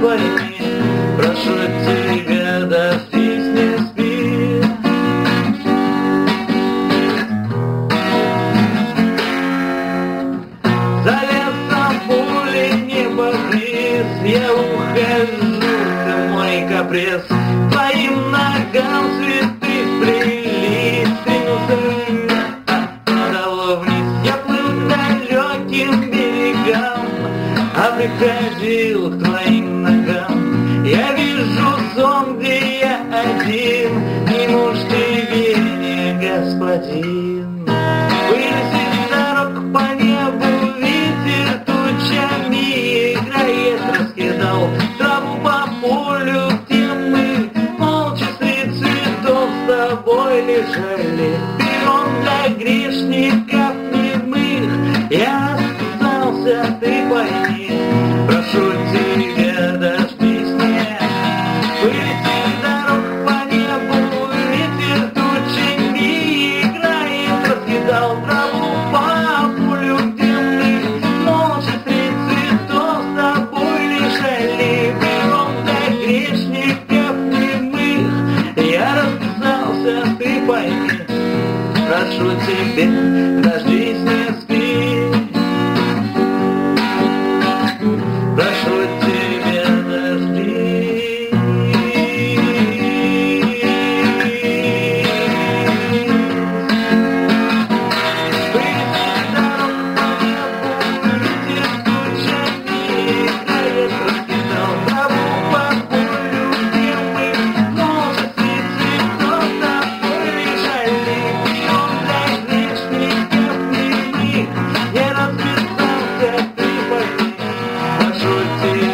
пойми, прошу тебя, дождись, не спи. За лесом пули не бриз, я ухожу, ты мой каприз. Твоим ногам цветы прилип, стремился подало вниз. Я плыл к далеким берегам, а приходил к твоим ногам. Я вижу сон, где я один, не муж тебе, не господин. Вынесет дорог по небу ветер тучами, играет, раскидал траву по полю, где мы молча среди цветов с тобой лежали. Пером для грешников немых я расписался, ты пойми, прошу тебя, дождись меня. Вылетит дорог по небу, ветер тучами играет, раскидал траву по полю, где мы молча среди цветов с тобой лежали. Пером для грешников немых я расписался, ты пойми, прошу тебя, дождись, не спи. Прошу тебя, дождись. Вылетит дорог по небу, ветер тучами играет, раскидал траву по полю, где мы молча среди цветов с тобой лежали. Пером для грешников немых я расписался, ты пойми, прошу тебя.